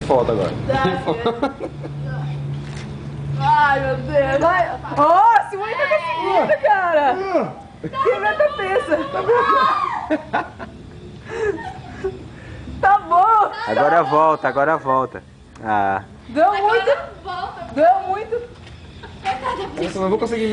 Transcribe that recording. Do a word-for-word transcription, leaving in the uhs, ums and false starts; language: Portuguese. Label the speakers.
Speaker 1: foto agora.
Speaker 2: Ai, meu Deus. Vai. Ó, oh, Simone tá conseguindo, cara. Quebra a cabeça. Tá bom.
Speaker 3: Agora volta, agora volta. Ah.
Speaker 2: Deu muito. Deu muito.
Speaker 1: Eu não vou conseguir